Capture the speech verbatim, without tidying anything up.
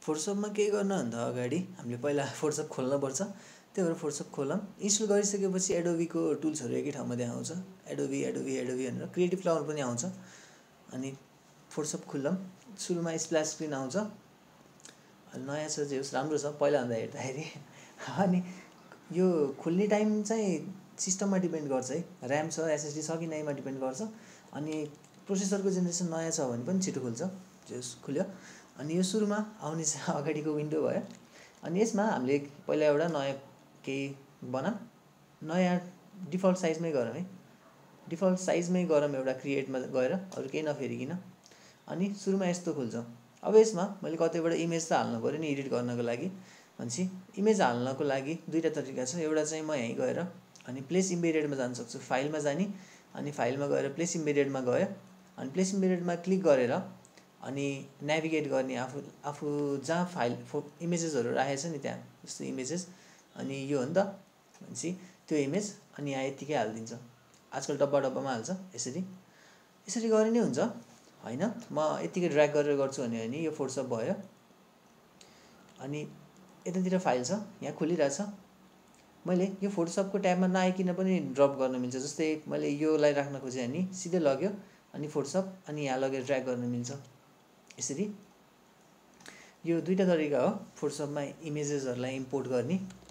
फोटोसपमा केही गर्नुभन्दा अगाडि हामीले पहिला फोटोसप खोल्नुपर्छ। त्यही भएर फोटोसप खोलौँ। इन्स्टल गरिसकेपछि एडोबीको टुल्सहरू एकै ठाउँमा देखाउँछ। एडोबी एडोबी एडोबी भनेर क्रिएटिभ क्लाउड पनि आउँछ। अनि फोटोसप खोलौँ। सुरुमा स्प्ल्यास स्क्रिन आउँछ। नयाँ छ जे होस् राम्रो छ पहिलाभन्दा हेर्दाखेरि। अनि यो खोल्ने टाइम चाहिँ सिस्टममा डिपेन्ड गर्छ है। ऱ्याम छ एसएसडी छ कि नैमा डिपेन्ड गर्छ। अनि प्रोसेसरको जेनेरेसन नयाँ छ भने पनि छिटो खुल्छ। जे होस् खुल्यो। अनि यो सुरुमा आउने चाहिँ अगाडिको विन्डो भयो। अनि यसमा हामीले पहिला एउटा नयाँ केही बनाऊँ। नयाँ डिफल्ट साइजमै गरौँ है। डिफल्ट साइजमै गरौँ एउटा क्रिएटमा गएर अरू केही नफेरिकिन। अनि सुरुमा यस्तो खुल्छ। अब यसमा मैले कतैबाट इमेज त हाल्नु पऱ्यो नि एडिट गर्नको लागि। भनेपछि इमेज हाल्नको लागि दुईवटा तरिका छ। एउटा चाहिँ म यहीँ गएर अनि प्लेस इम्बेडेडमा जान सक्छु। फाइलमा जाने अनि फाइलमा गएर प्लेस इम्बेडेडमा गयो। अनि प्लेस इम्बेडेडमा क्लिक गरेर अनि नेभिगेट गर्ने आफू आफू जहाँ फाइल फो इमेजेसहरू राखेको छ नि त्यहाँ जस्तो इमेजेस अनि यो हो नि त भनेपछि त्यो इमेज अनि यहाँ यतिकै हालिदिन्छ। आजकल डब्बा डब्बामा हाल्छ यसरी यसरी गरे नै हुन्छ होइन। म यतिकै ड्र्याग गरेर गर्छु भने अनि यो फोटोसप भयो। अनि यतातिर फाइल छ यहाँ खोलिरहेछ। मैले यो फोटोसपको ट्याबमा नआइकिन पनि ड्रप गर्न मिल्छ। जस्तै मैले योलाई राख्न खोजेँ अनि सिधै लग्यो अनि फोटोसप अनि यहाँ लगेर ड्र्याग गर्न मिल्छ। यसरी यो दुईटा तरिका हो फोटोसपमा इमेजेसहरूलाई इम्पोर्ट गर्ने।